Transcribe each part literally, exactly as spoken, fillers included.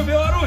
Республику Беларусь.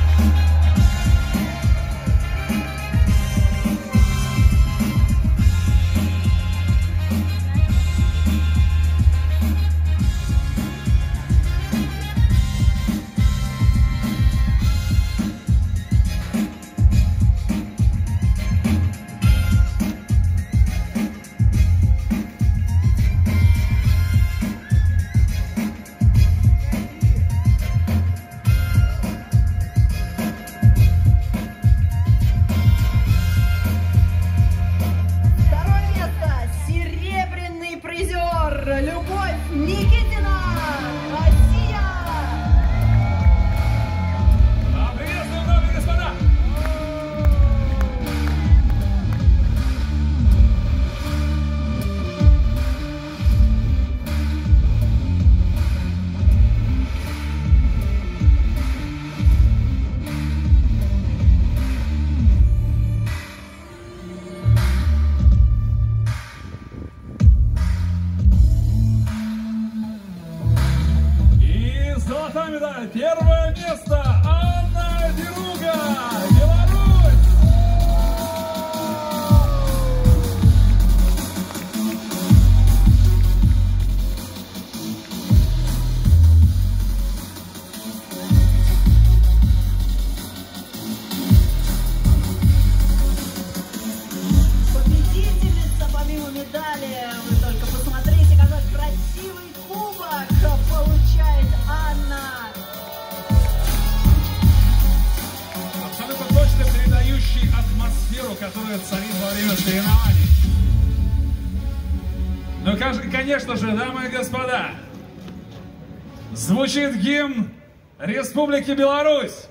Любовь Никитина, Россия! Да, приветствуем, дамы и господа! Золотая медаль. Первое место. Анна Деруга, Беларусь. Победительница, помимо медали, вы только посмотрите, какой красивый кубок получает Анна. Абсолютно точно передающий атмосферу, которая царит во время соревнований. Ну, конечно же, дамы и господа, звучит гимн Республики Беларусь.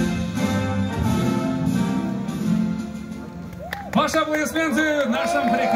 Ваши аплодисменты нашим прекрасным